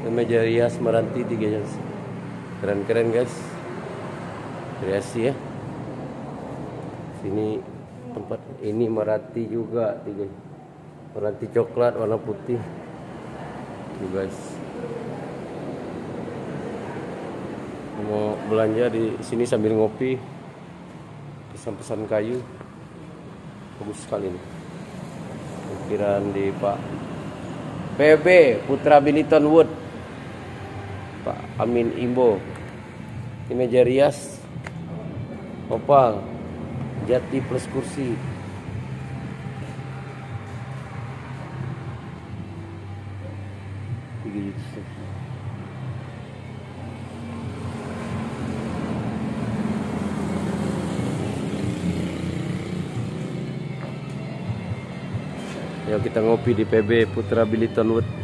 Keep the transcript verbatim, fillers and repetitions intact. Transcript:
Meja rias Meranti tiga guys. Keren-keren guys. Kreasi ya. Sini tempat ini Meranti juga tiga. Meranti coklat warna putih. Tuh guys. Mau belanja di sini sambil ngopi. Pesan-pesan kayu. Bagus sekali nih. Ukiran di Pak P B Putra Biniton Wood, Pak Amin Imbo. Ini meja rias opal jati plus kursi. tiga juta. Yuk kita ngopi di P B Putra Biniton Wood.